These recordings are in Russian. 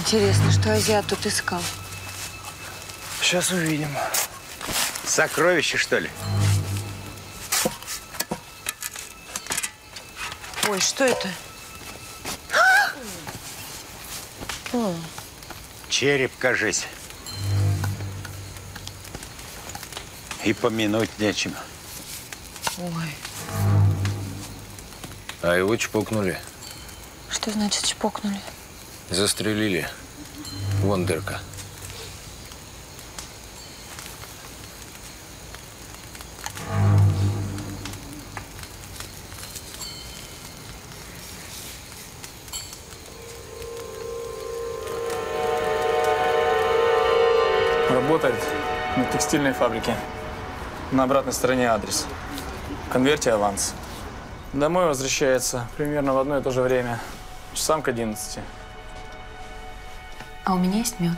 Интересно, что азиат тут искал? Сейчас увидим. Сокровище, что ли? Ой, что это? Череп, кажись. И помянуть нечем. Ой. А его чпокнули. Что значит чпокнули? Застрелили. Вон дырка. Работает на текстильной фабрике. На обратной стороне адрес. В конверте аванс. Домой возвращается примерно в одно и то же время. Часам к 11. А у меня есть мед.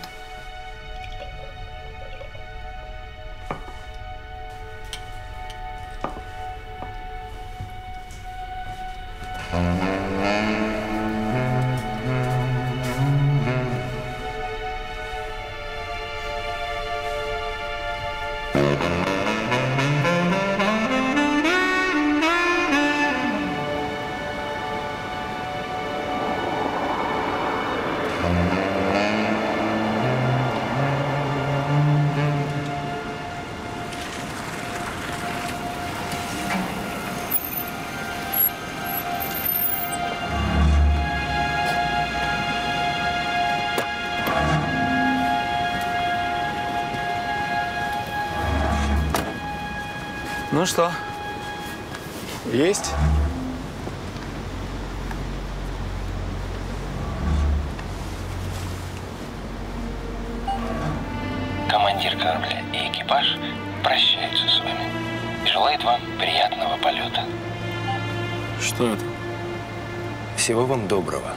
Ну что, есть? Командир корабля и экипаж прощаются с вами. Желает вам приятного полета. Что это? Всего вам доброго.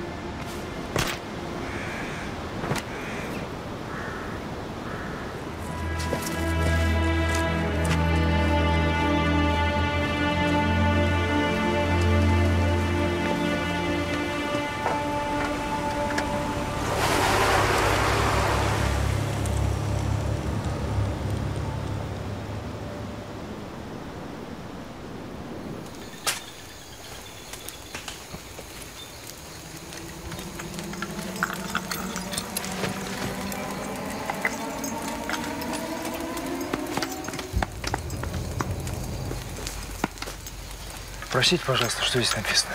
Простите, пожалуйста, что здесь написано?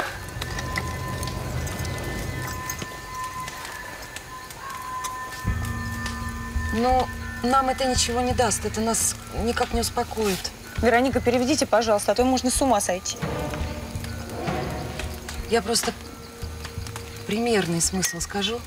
Ну, нам это ничего не даст. Это нас никак не успокоит. Вероника, переведите, пожалуйста, а то можно с ума сойти. Я просто примерный смысл скажу.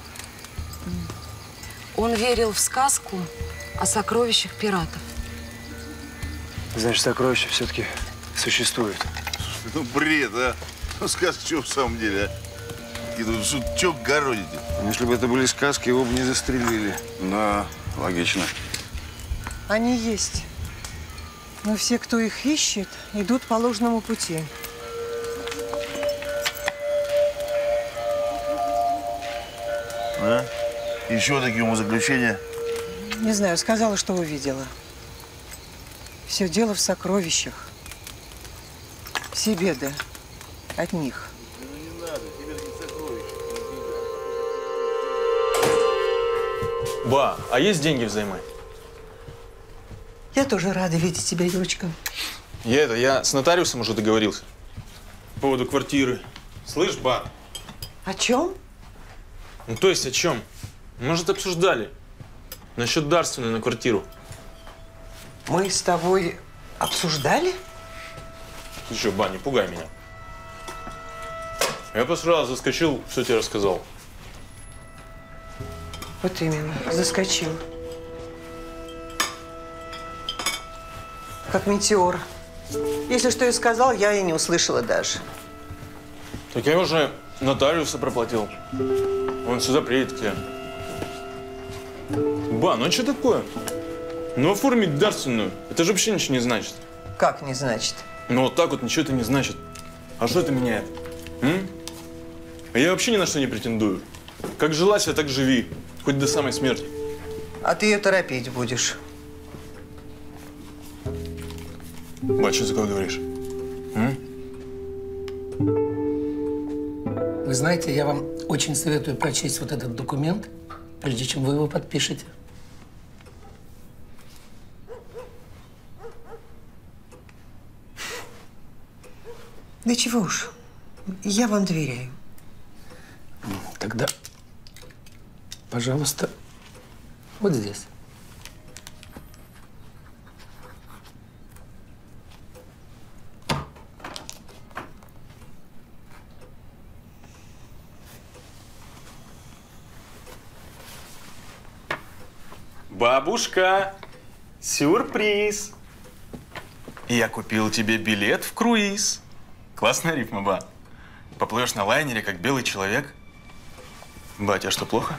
Он верил в сказку о сокровищах пиратов. Значит, сокровища все-таки существуют. Ну, бред, а? Ну, сказка что в самом деле, а? Что городите? Если бы это были сказки, его бы не застрелили. Да, логично. Они есть. Но все, кто их ищет, идут по ложному пути. А? Еще такие умозаключения? Не знаю, сказала, что увидела. Все дело в сокровищах. Все беды от них. Ба, а есть деньги взаймы? Я тоже рада видеть тебя, Юрочка. Я с нотариусом уже договорился. По поводу квартиры. Слышь, ба? О чем? Ну, то есть о чем? Может, обсуждали. Насчет дарственной на квартиру. Мы с тобой обсуждали? Ты что, ба, не пугай меня. Я просто сразу заскочил, все тебе рассказал. Вот именно, заскочил. Как метеор. Если что и сказал, я и не услышала даже. Так я уже нотариуса проплатил. Он сюда приедет к тебе. Ба, ну что такое? Ну оформить дарственную, это же вообще ничего не значит. Как не значит? Ну вот так вот ничего это не значит. А что это меняет? А я вообще ни на что не претендую. Как жила себе, так живи. Хоть до самой смерти. А ты ее торопить будешь. Бать, что ты такое говоришь? Вы знаете, я вам очень советую прочесть вот этот документ, прежде чем вы его подпишете. Да чего уж, я вам доверяю. Тогда, пожалуйста, вот здесь. Бабушка, сюрприз. Я купил тебе билет в круиз. Классная рифма, ба. Поплывешь на лайнере, как белый человек. Ба, тебе что, плохо?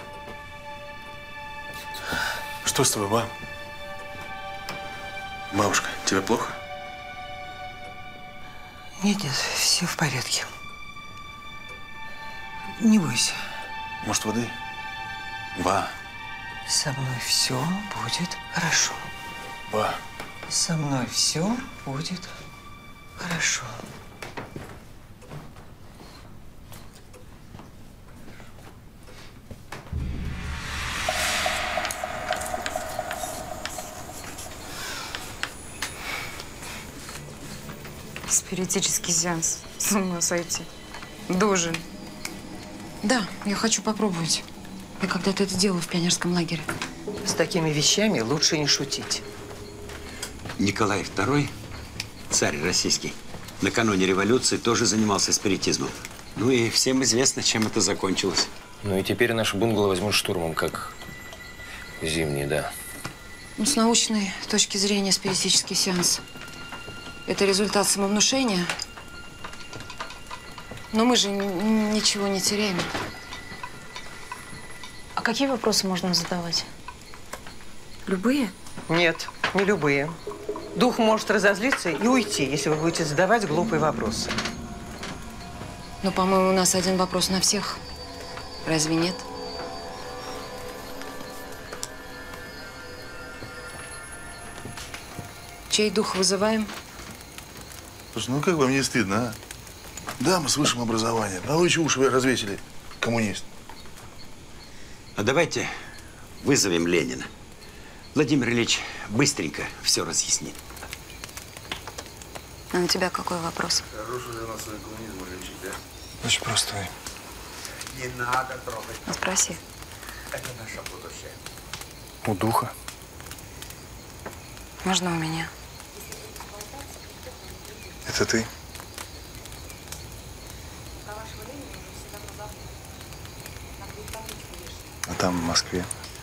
Что с тобой, ба? Бабушка, тебе плохо? Нет, нет, все в порядке. Не бойся. Может, воды? Ба. Со мной все будет хорошо. Ба. Со мной все будет хорошо. Спиритический сеанс. С ума сойти. Должен. Да, я хочу попробовать. Я когда-то это делала в пионерском лагере. С такими вещами лучше не шутить. Николай II, царь российский, накануне революции тоже занимался спиритизмом. Ну и всем известно, чем это закончилось. Ну и теперь наши бунгало возьмут штурмом, как зимний, да. Ну, с научной точки зрения спиритический сеанс – это результат самовнушения. Но мы же ничего не теряем. А какие вопросы можно задавать? Любые? Нет, не любые. Дух может разозлиться и уйти, если вы будете задавать глупые вопросы. Но, по-моему, у нас один вопрос на всех. Разве нет? Чей дух вызываем? Слушай, ну как вам не стыдно, а? Да, мы с высшим образованием. А вы чего уши развесили, коммунист? А давайте вызовем Ленина. Владимир Ильич быстренько все разъяснит. А у тебя какой вопрос? Хороший для нас свой коммунизм лечить, да? Очень простой. Ну, спроси. У духа. Можно у меня? Это ты? А там, в Москве,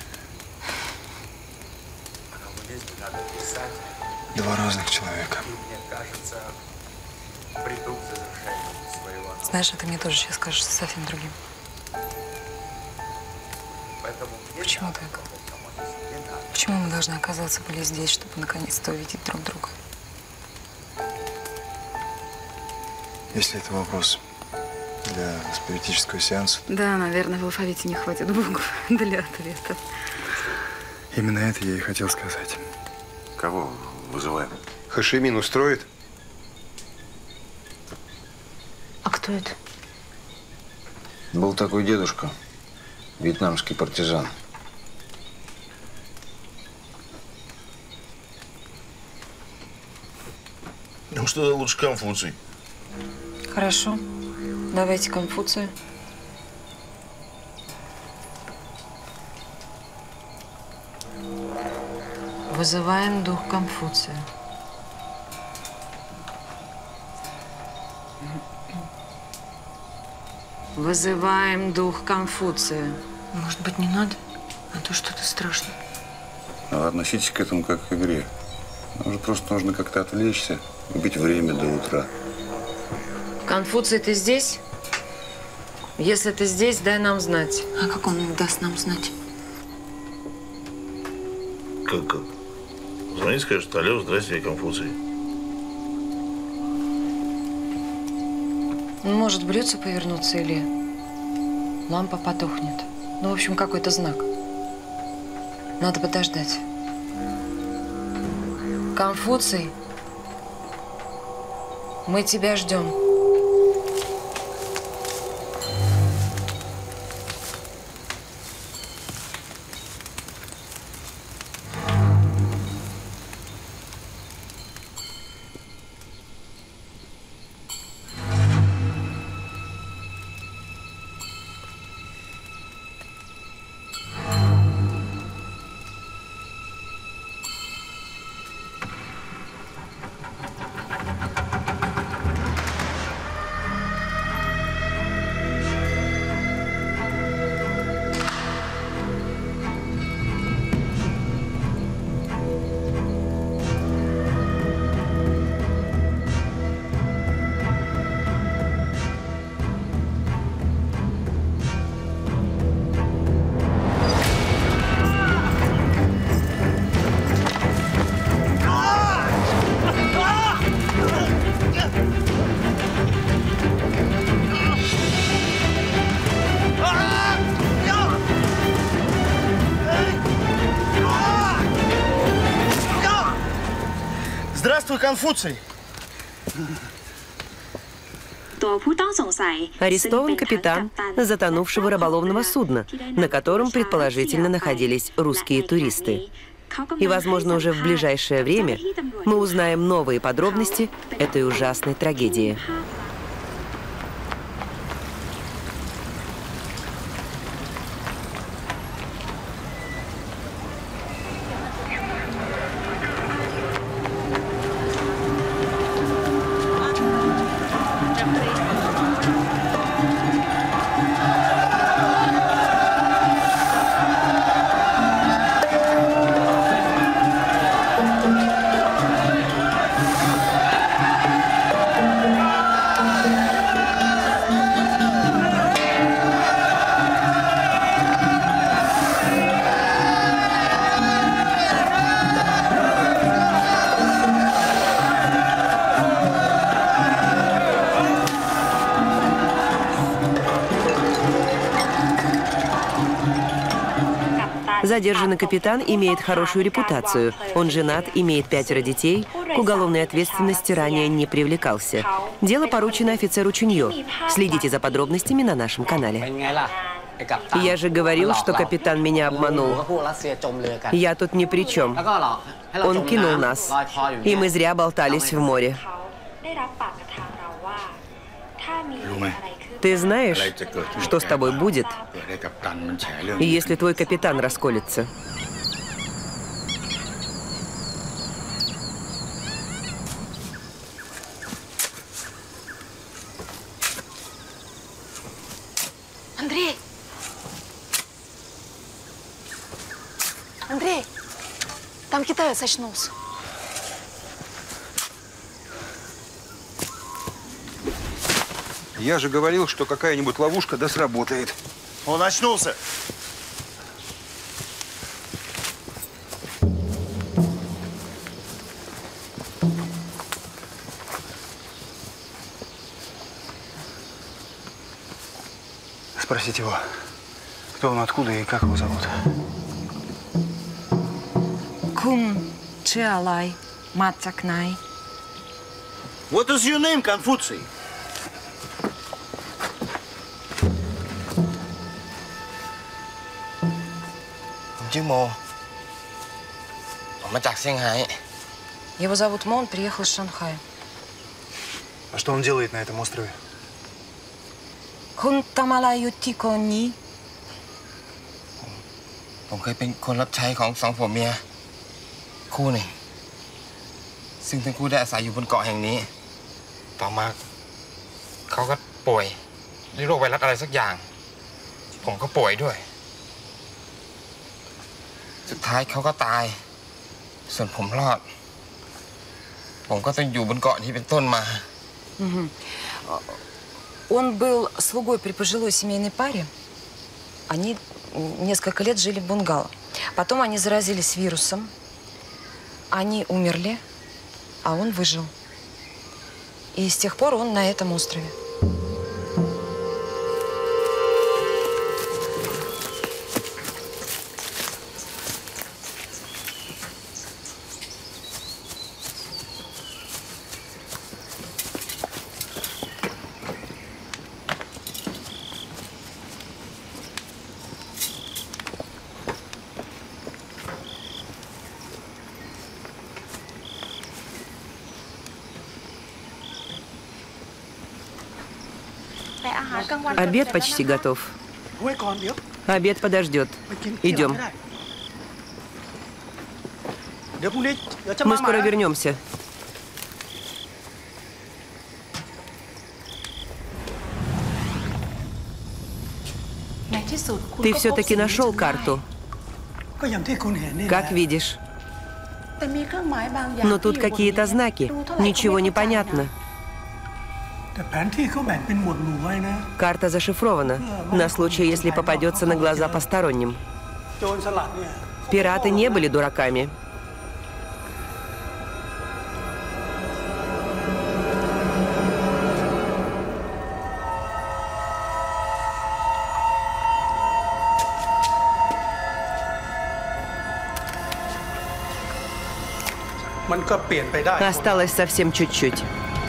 два разных человека. Знаешь, это мне тоже сейчас кажется совсем другим. Почему так? Почему мы должны оказаться были здесь, чтобы наконец-то увидеть друг друга? Если это вопрос для спиритического сеанса, Да, наверное, в алфавите не хватит букв для ответа. именно это я и хотел сказать. Кого вызываем? Хашимин устроит? А кто это? Был такой дедушка, вьетнамский партизан. Ну что, лучше Конфуций. Хорошо. Давайте Конфуция. Вызываем дух Конфуция. Вызываем дух Конфуция. Может быть, не надо? А то что-то страшно. Но относитесь к этому как к игре. Нам же просто нужно как-то отвлечься, убить время до утра. Конфуций, ты здесь? Если ты здесь, дай нам знать. А как он даст нам знать? Как? Звони, скажет: алло, здрасте, я Конфуций. Он может в блюдце повернуться или лампа потухнет. Ну, в общем, какой-то знак. Надо подождать. Конфуций, мы тебя ждем. Здравствуй, Конфуций! Арестован капитан затонувшего рыболовного судна, на котором, предположительно, находились русские туристы. И, возможно, уже в ближайшее время мы узнаем новые подробности этой ужасной трагедии. Задержанный капитан имеет хорошую репутацию. Он женат, имеет 5 детей, к уголовной ответственности ранее не привлекался. Дело поручено офицеру Чуньо. Следите за подробностями на нашем канале. Я же говорил, что капитан меня обманул. Я тут ни при чем. Он кинул нас, и мы зря болтались в море. Ты знаешь, что с тобой будет, если твой капитан расколется? Андрей! Андрей! Там китаец очнулся. Я же говорил, что какая-нибудь ловушка да сработает. Он очнулся. Спросите его, кто он, откуда и как его зовут. Кум Чиалай Мацакнай. What is your name, Конфуций? Мо. Его зовут Мо, он приехал из Шанхая. А что он делает на этом острове? Хун Тамалаю Тикони. ผมเคยเป็นคนรับใช้ของ2 ผัวเมียคู่หนึ่งซึ่งทั้งคู่ได้อาศัยอยู่บนเกาะแห่งนี้ต่อมาเขาก็ป่วยด้วยโรคไวรัสอะไรสักอย่างผมก็ป่วยด้วยสุดท้ายเขาก็ตายส่วนผมรอดผมก็ต้องอยู่บนเกาะนี้เป็นต้นมา Он был слугой при пожилой семейной паре. Они несколько лет жили в бунгало. Потом они заразились вирусом. Они умерли, а он выжил. И с тех пор он на этом острове. Обед почти готов. Обед подождет. Идем. Мы скоро вернемся. Ты все-таки нашел карту. Как видишь. Но тут какие-то знаки. Ничего не понятно. Карта зашифрована. На случай, если попадется на глаза посторонним. Пираты не были дураками. Осталось совсем чуть-чуть.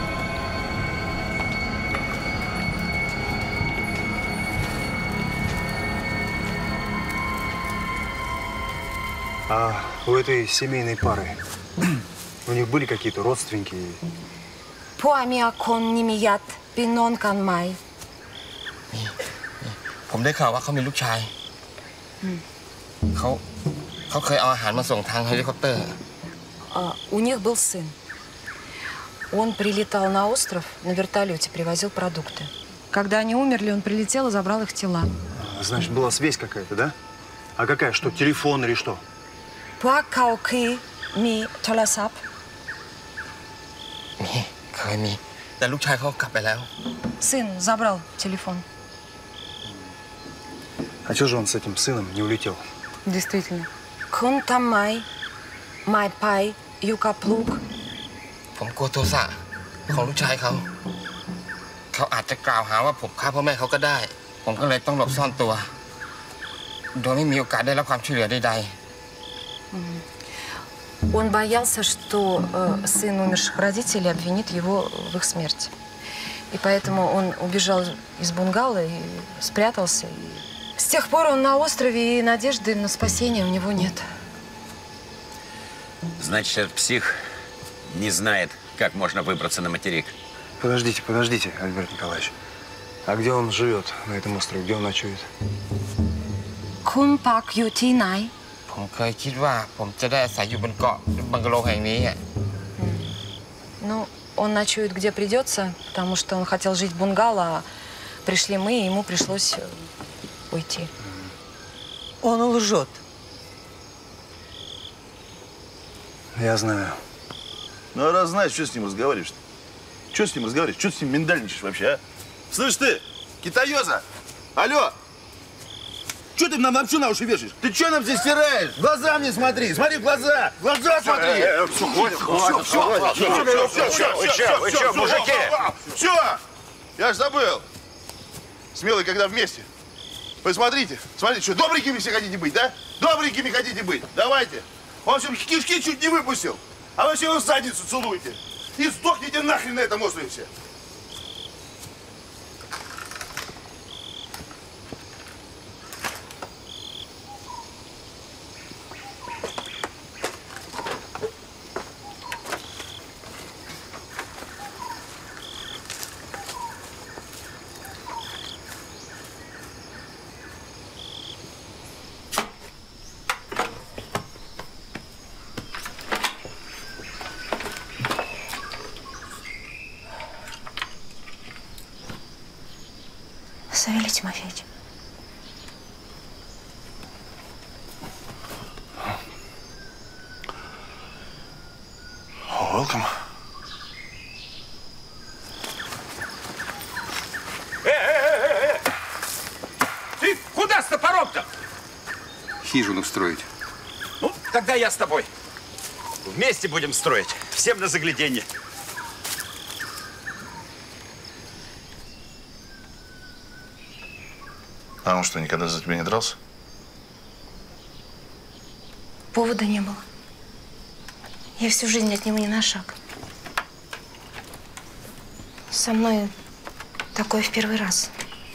А у этой семейной пары, у них были какие-то родственники? Пуамиакон нимият пинон канмай. ผมได้ข่าวว่าเขามีลูกชายเขาเคยเอาอาหารมาส่งทางเฮลิคอปเตอร์ У них был сын. Он прилетал на остров, на вертолете привозил продукты. Когда они умерли, он прилетел и забрал их тела. Значит, была связь какая-то, да? А какая? Что, телефон или что? Пуакауки ми толасап. เคยมีแต่ลูกชายเขากลับไปแล้ว Сын забрал телефон. А чего же он с этим сыном не улетел? Действительно. Кунтамай, майпай, юкаплук. ผมกลัวโทสะของลูกชายเขาอาจจะกล่าวหาว่าผมฆ่าพ่อแม่เขาก็ได้ผมก็เลยต้องหลบซ่อนตัวโดยไม่มีโอกาสได้รับความช่วยเหลือใดๆ Он боялся, что сын умерших родителей обвинит его в их смерти. И поэтому он убежал из бунгало и спрятался. И с тех пор он на острове, и надежды на спасение у него нет. Значит, этот псих не знает, как можно выбраться на материк. Подождите, Альберт Николаевич. А где он живет на этом острове? Где он ночует? Кунпак ютинай. ผมเคยคิดว่าผมจะได้อาศัยอยู่บนเกาะบังกะโลแห่งนี้ Ну, он ночует где придется, потому что он хотел жить в бунгало, а пришли мы, и ему пришлось уйти. Он лжет. Я знаю. Ну, а раз знаешь, что с ним разговариваешь-то? Что с ним разговариваешь? Что с ним миндальничаешь вообще, а? Слышь ты, китаёза! Алло! Что ты нам вообще на уши вешаешь? Ты что нам здесь стираешь? В глаза мне смотри! Смотри в глаза! В глаза смотри! Все, хватит! Мужики! Все! Я ж забыл! Смелые, когда вместе. Посмотрите, смотрите, что, добренькими все хотите быть, да? Добренькими хотите быть? Давайте! Он все кишки чуть не выпустил, а вы все его задницу целуете. И сдохните нахрен на этом острове все. Савелий Тимофеевич. Welcome. Ты куда с топором-то? Хижину строить. Ну, тогда я с тобой. Вместе будем строить. Всем на загляденье. А он что, никогда за тебя не дрался? Повода не было. Я всю жизнь от него не на шаг. Со мной такое в первый раз.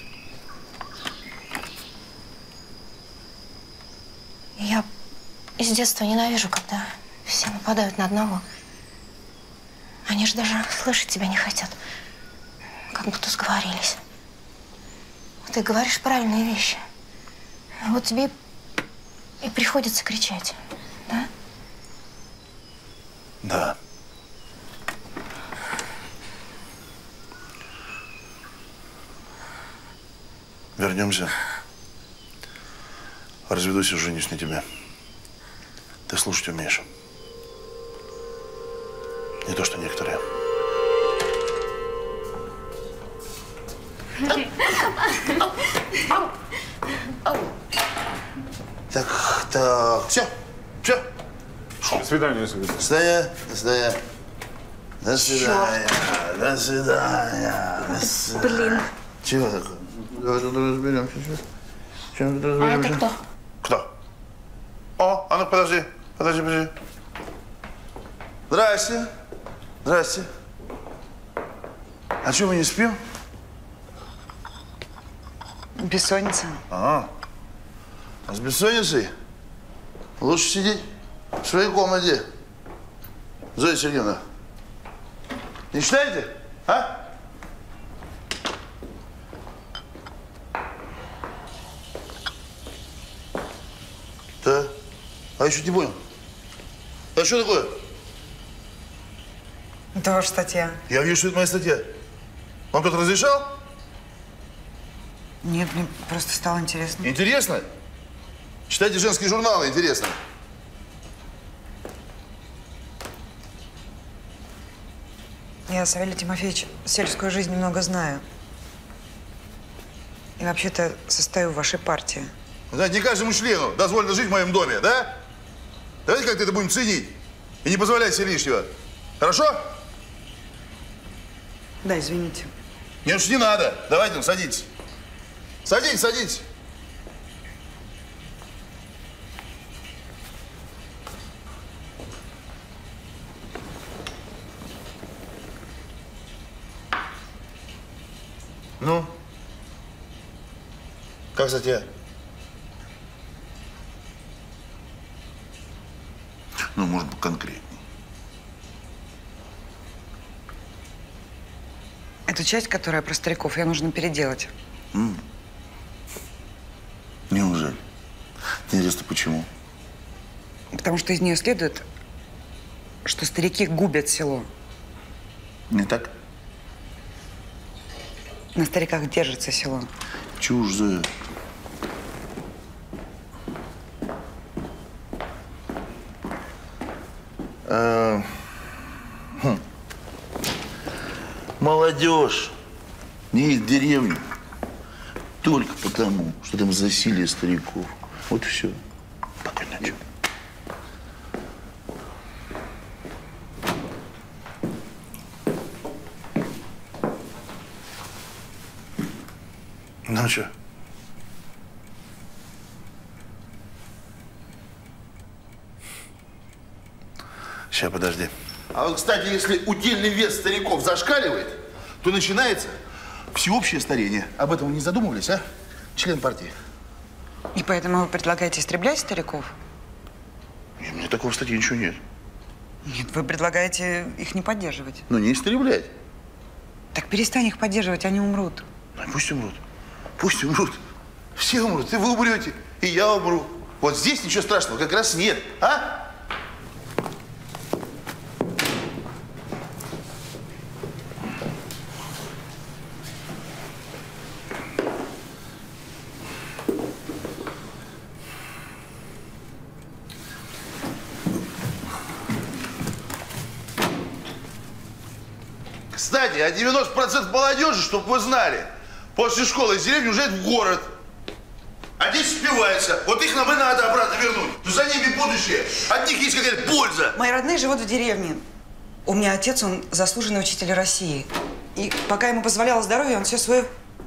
Я с детства ненавижу, когда все нападают на одного. Они же даже слышать тебя не хотят. Как будто сговорились. Ты говоришь правильные вещи. Вот тебе и приходится кричать, да? Да. Вернемся. Разведусь и женюсь на тебе. Ты слушать умеешь. Не то, что некоторые. Так, все. До свидания, Света. До свидания. До свидания. До свидания. Блин. Чего такое? Давай тут разберемся сейчас. Чем тут А разберемся? это кто? Кто? О, а ну подожди. Здрасте. А что, мы не спим? Бессонница. А с бессонницей лучше сидеть в своей комнате. Зоя Сергеевна, не читаете? А? Да. А я что не понял? А что такое? Это ваша статья. Я вижу, что это моя статья. Вам кто-то разрешал? Нет, мне просто стало интересно. Интересно? Читайте женские журналы, интересно. Я, Савелий Тимофеевич, сельскую жизнь немного знаю. И вообще-то состою в вашей партии. Знаете, не каждому члену дозволено жить в моем доме, да? Давайте как-то это будем ценить и не позволять себе лишнего. Хорошо? Да, извините. Нет уж, не надо. Давайте, ну, садитесь. Садитесь. Ну? Как статья? Ну, может быть, конкретней. Эту часть, которая про стариков, ее нужно переделать. Неужели? Интересно, почему? Потому что из нее следует, что старики губят село. Не так? На стариках держится село. Чушь, Зоя. Молодежь не едет в деревню только потому, что там засилие стариков. Вот и все. Спокойной ночи. Ну что? Сейчас, подожди. А вот, кстати, если удельный вес стариков зашкаливает, то начинается всеобщее старение. Об этом вы не задумывались, а? Член партии. И поэтому вы предлагаете истреблять стариков? Нет, у меня такого в статье ничего нет. Нет, вы предлагаете их не поддерживать. Ну, не истреблять. Так перестань их поддерживать, они умрут. Ну, пусть умрут. Пусть умрут. Все умрут. И вы умрете, и я умру. Вот здесь ничего страшного как раз нет, а? Кстати, а 90% молодежи, чтобы вы знали, после школы из деревни уезжает в город. А дети спиваются. Вот их нам и надо обратно вернуть. Но за ними будущее. От них есть какая-то польза. Мои родные живут в деревне. У меня отец, он заслуженный учитель России. И пока ему позволяло здоровье, он все свое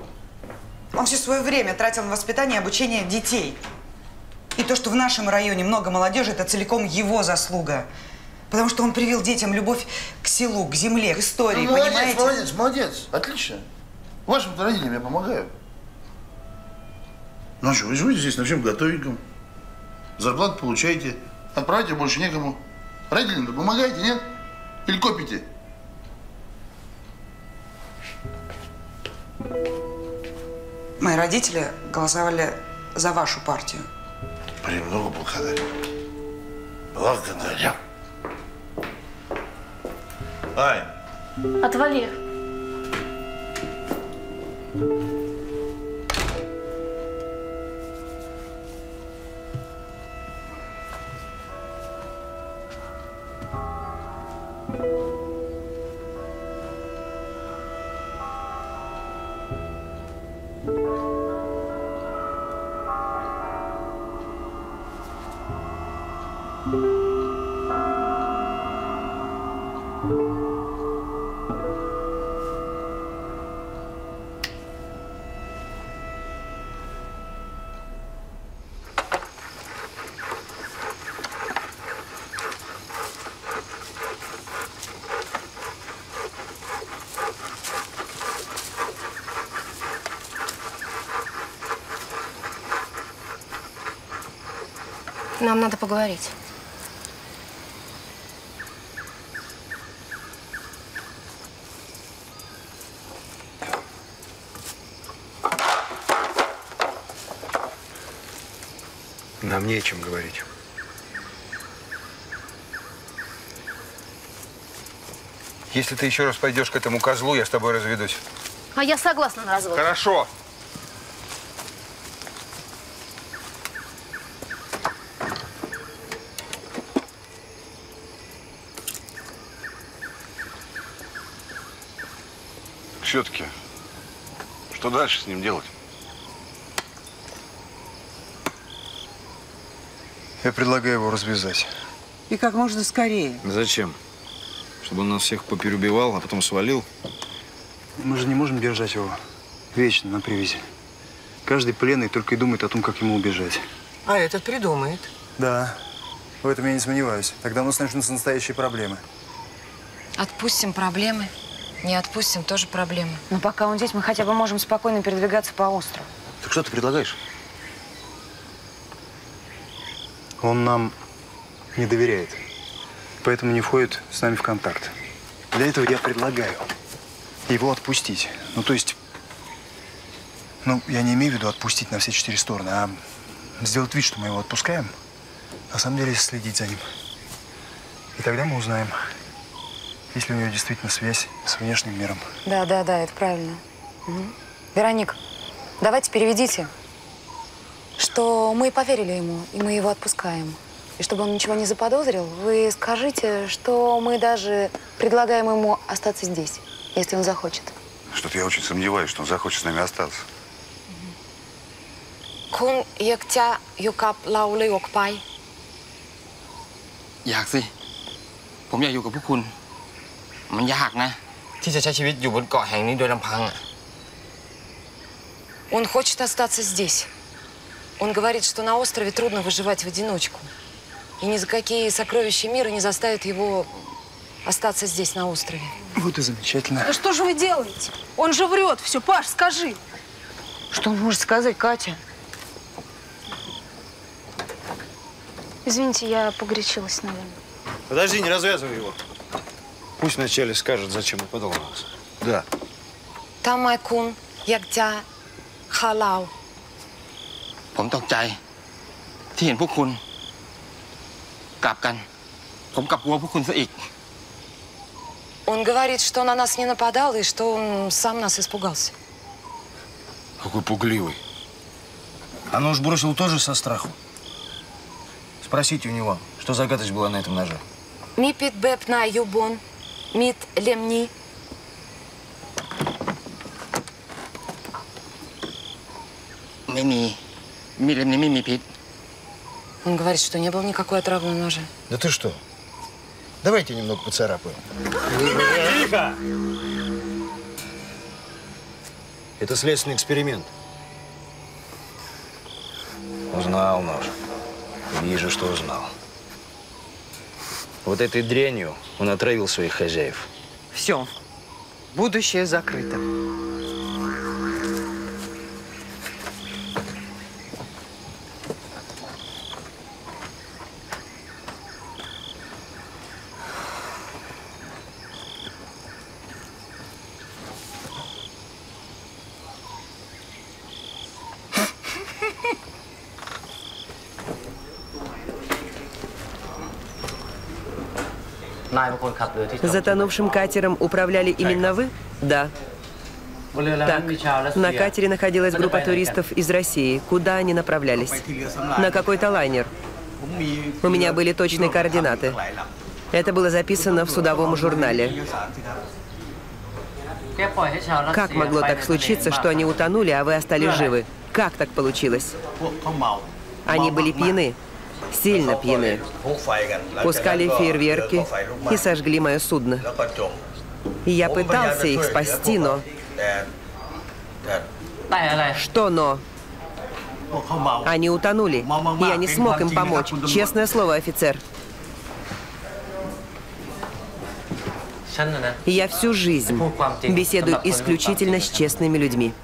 время тратил на воспитание и обучение детей. И то, что в нашем районе много молодежи, это целиком его заслуга. Потому что он привил детям любовь к селу, к земле, к истории, ну, понимаете? Молодец. Отлично. Вашим-то родителям я помогаю. Ну а что, вы живете здесь на всем готовеньком. Зарплату получаете. Отправите больше некому. Родителям-то помогаете, нет? Или копите? Мои родители голосовали за вашу партию. Премного благодарю. Благодарю. Ай! Отвали. Нам надо поговорить. Нам не о чем говорить. Если ты еще раз пойдешь к этому козлу, я с тобой разведусь. А я согласна на развод. Хорошо. Все-таки, что дальше с ним делать? Я предлагаю его развязать. И как можно скорее. Зачем? Чтобы он нас всех попереубивал, а потом свалил? Мы же не можем держать его вечно на привязи. Каждый пленный только и думает о том, как ему убежать. А этот придумает. Да, в этом я не сомневаюсь. Тогда у нас начнутся настоящие проблемы. Отпустим проблемы. Не отпустим, тоже проблемы. Но пока он здесь, мы хотя бы можем спокойно передвигаться по острову. Так что ты предлагаешь? Он нам не доверяет, поэтому не входит с нами в контакт. Для этого я предлагаю его отпустить. Ну, то есть, я не имею в виду отпустить на все 4 стороны, а сделать вид, что мы его отпускаем, на самом деле следить за ним. И тогда мы узнаем, есть ли у него действительно связь с внешним миром. Да, это правильно. Угу. Вероника, давайте переведите, что мы поверили ему, и мы его отпускаем. И чтобы он ничего не заподозрил, вы скажите, что мы даже предлагаем ему остаться здесь, если он захочет. Что-то я очень сомневаюсь, что он захочет с нами остаться. Кун яктя юкап лаулы окпай. อยากสิ ผมอยากอยู่กับพวกคุณ มันยากนะ ที่จะใช้ชีวิตอยู่บนเกาะแห่งนี้โดยลำพังอ่ะ Он хочет остаться здесь. Он говорит, что на острове трудно выживать в одиночку. И ни за какие сокровища мира не заставят его остаться здесь, на острове. Вот и замечательно. Да что же вы делаете? Он же врет. Все, Паш, скажи. Что он может сказать, Катя? Извините, я погорячилась, наверное. Подожди, не развязывай его. Пусть вначале скажет, зачем он подал на нас. Да. Тамай кун яктя халау. ผมตกใจที่เห็นพวกคุณกลับกัน ผมกลับกลัวพวกคุณซะอีก Он говорит, что на нас не нападал и что он сам нас испугался. Какой пугливый. А нож бросил тоже со страху. Спросите у него, что за гадость была на этом ноже. Ми пит бэп на юбон, мит лемни. Он говорит, что не было никакой отравы на ноже. Да ты что? Давайте немного поцарапаем. Тихо! Это следственный эксперимент. Узнал нож. Вижу, что узнал. Вот этой дрянью он отравил своих хозяев. Все. Будущее закрыто. Затонувшим катером управляли именно вы? Да. Так, на катере находилась группа туристов из России. Куда они направлялись? На какой-то лайнер. У меня были точные координаты. Это было записано в судовом журнале. Как могло так случиться, что они утонули, а вы остались живы? Как так получилось? Они были пьяны. Сильно пьяны. Пускали фейерверки и сожгли мое судно. Я пытался их спасти, но... Что но? Они утонули. Я не смог им помочь. Честное слово, офицер. Я всю жизнь беседую исключительно с честными людьми.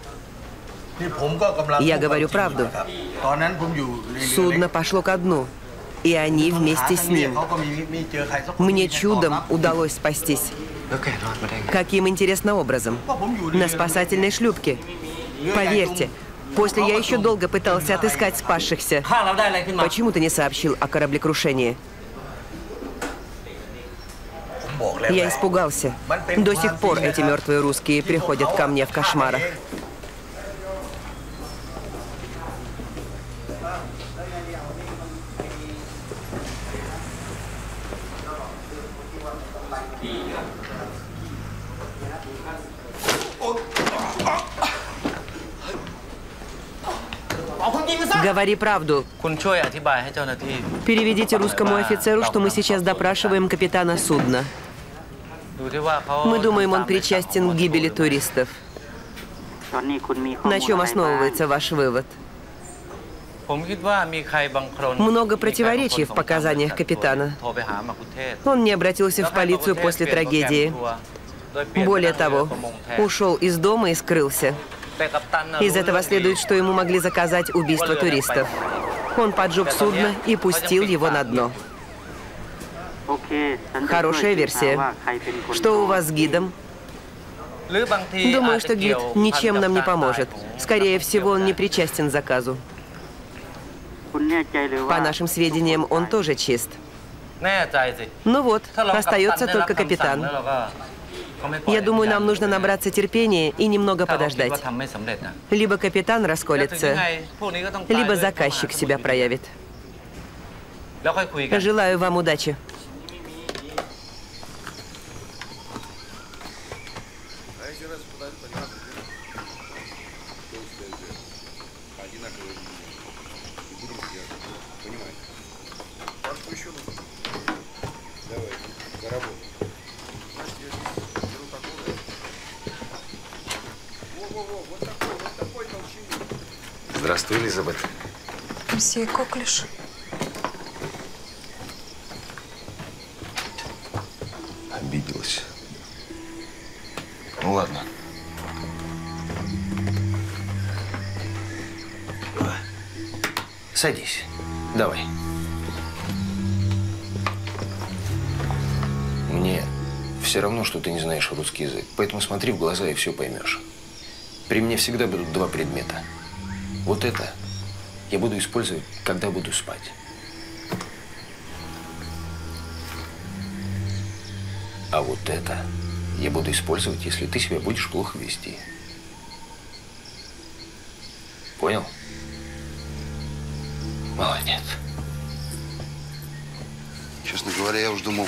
Я говорю правду. Судно пошло ко дну, и они вместе с ним. Мне чудом удалось спастись. Каким интересным образом? На спасательной шлюпке. Поверьте, после я еще долго пытался отыскать спасшихся. Почему ты не сообщил о кораблекрушении? Я испугался. До сих пор эти мертвые русские приходят ко мне в кошмарах. Говори правду. Переведите русскому офицеру, что мы сейчас допрашиваем капитана судна. Мы думаем, он причастен к гибели туристов. На чем основывается ваш вывод? Много противоречий в показаниях капитана. Он не обратился в полицию после трагедии. Более того, ушел из дома и скрылся. Из этого следует, что ему могли заказать убийство туристов. Он поджег судно и пустил его на дно. Хорошая версия. Что у вас с гидом? Думаю, что гид ничем нам не поможет. Скорее всего, он не причастен к заказу. По нашим сведениям, он тоже чист. Ну вот, остается только капитан. Я думаю, нам нужно набраться терпения и немного подождать. Либо капитан расколется, либо заказчик себя проявит. Желаю вам удачи. Здравствуй, Элизабет. Мсье Коклюш. Обиделась. Ну ладно. Садись. Давай. Мне все равно, что ты не знаешь русский язык. Поэтому смотри в глаза и все поймешь. При мне всегда будут два предмета. Вот это я буду использовать, когда буду спать. А вот это я буду использовать, если ты себя будешь плохо вести. Понял? Молодец. Честно говоря, я уж думал,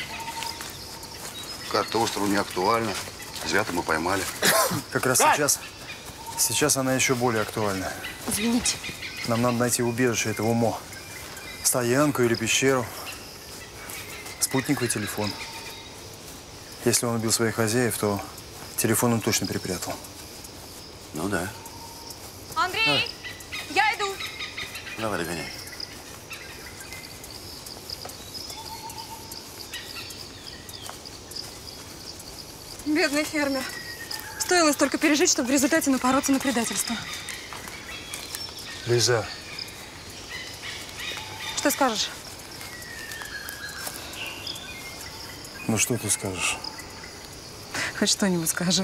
карта острова не актуальна. Зря-то мы поймали. Как раз сейчас она еще более актуальна. Извините. Нам надо найти убежище этого Мо. Стоянку или пещеру. Спутниковый телефон. Если он убил своих хозяев, то телефон он точно перепрятал. Ну да. Андрей, я иду. Давай, догоняй. Бедный фермер. Стоило столько пережить, чтобы в результате напороться на предательство. Лиза. Что скажешь? Ну что ты скажешь? Хоть что-нибудь скажи.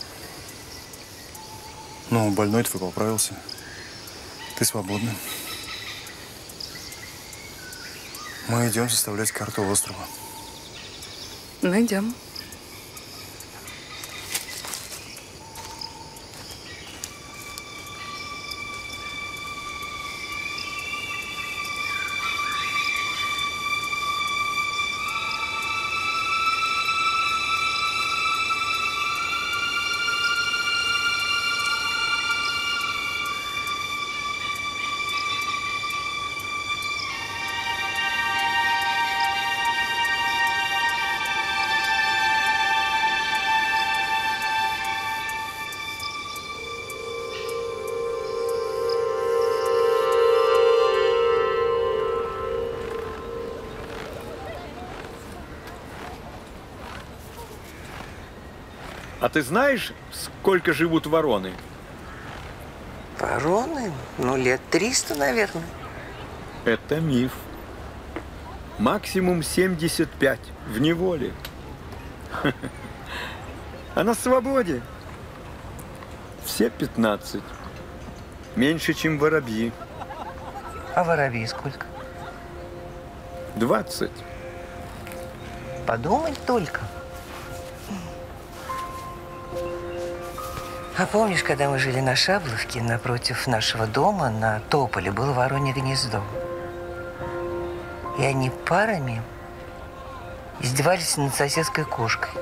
Ну, больной твой поправился. Ты свободна. Мы идем составлять карту острова. Найдем. А ты знаешь, сколько живут вороны? Вороны? Ну, лет 300, наверное. Это миф. Максимум 75 в неволе. А на свободе все 15. Меньше, чем воробьи. А воробьи сколько? 20. Подумать только. А помнишь, когда мы жили на Шабловке, напротив нашего дома на тополе было воронье гнездо? И они парами издевались над соседской кошкой.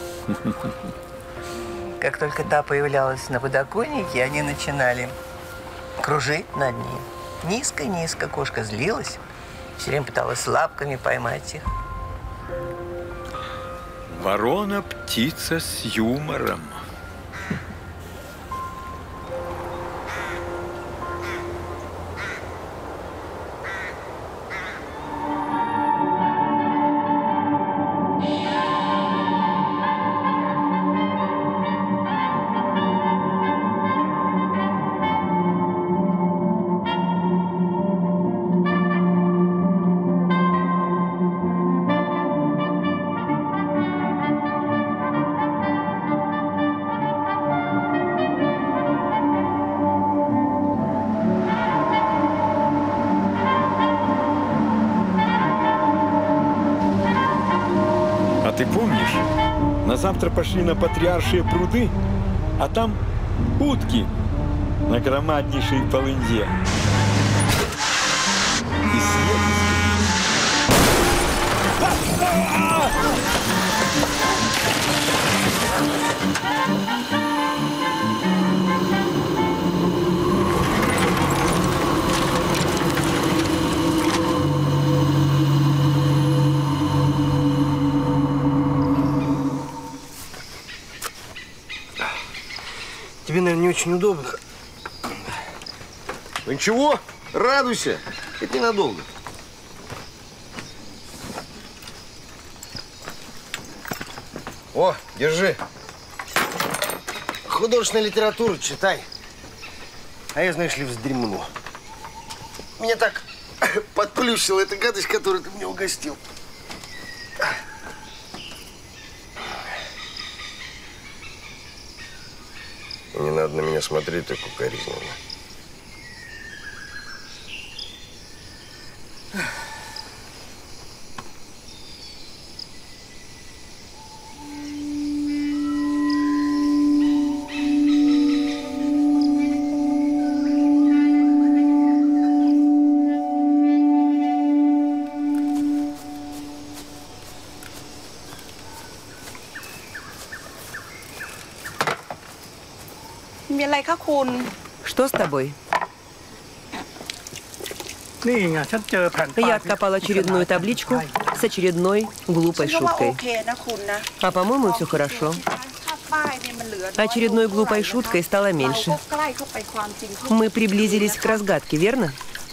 Как только та появлялась на подоконнике, они начинали кружить над ней. Низко-низко кошка злилась, все время пыталась лапками поймать их. Ворона – птица с юмором. Ты помнишь, на завтра пошли на Патриаршие пруды, а там утки на громаднейшей полынье. И Тебе, наверное, не очень удобно. Ну ничего, радуйся. Это ненадолго. О, держи. Художественную литературу читай. А я, знаешь ли, вздремну. Меня так подплющила эта гадость, которую ты мне угостил. Не надо на меня смотреть так укоризненно. Что с тобой? Я откопал очередную табличку с очередной глупой шуткой. А по-моему, все хорошо. Очередной глупой шуткой стало меньше. Мы приблизились к разгадке, верно?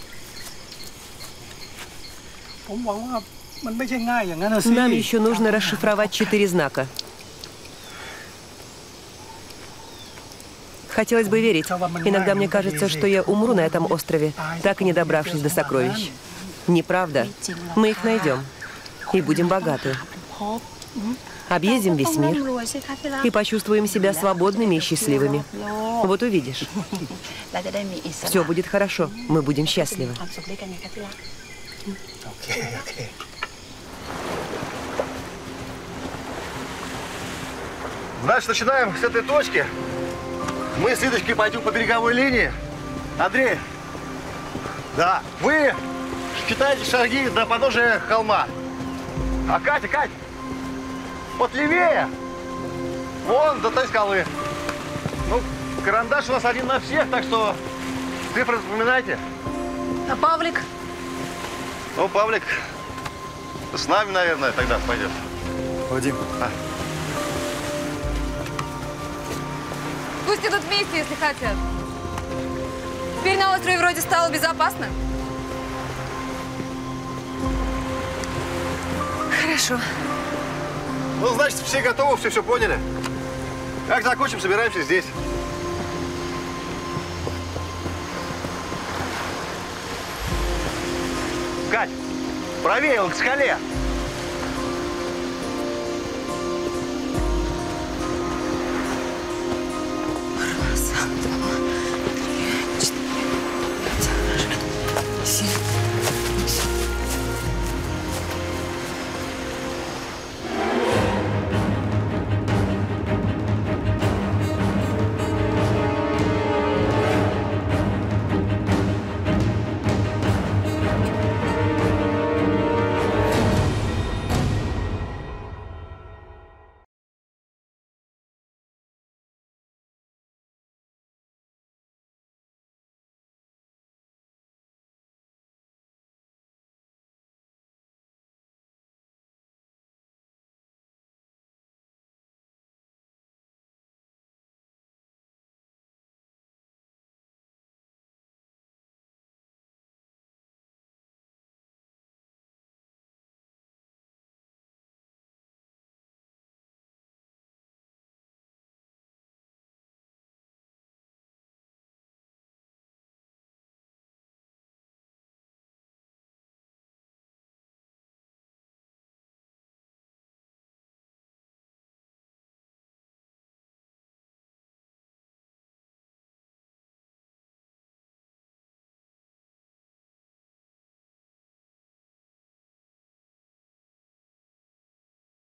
Нам еще нужно расшифровать 4 знака. Хотелось бы верить. Иногда мне кажется, что я умру на этом острове, так и не добравшись до сокровищ. Неправда. Мы их найдем. И будем богаты. Объездим весь мир. И почувствуем себя свободными и счастливыми. Вот увидишь. Все будет хорошо. Мы будем счастливы. Значит, начинаем с этой точки. Мы с Лидочкой пойдем по береговой линии. Андрей, да, вы считаете шаги до подножия холма. А Катя, вот левее, вон до той скалы. Ну, карандаш у нас один на всех, так что цифры запоминайте. А Павлик? Ну, Павлик с нами, наверное, тогда пойдет. Вадим. Пусть идут вместе, если хотят. Теперь на острове вроде стало безопасно. Хорошо. Ну, значит, все готовы, все поняли. Как закончим, собираемся здесь. Кать, правее, он к скале.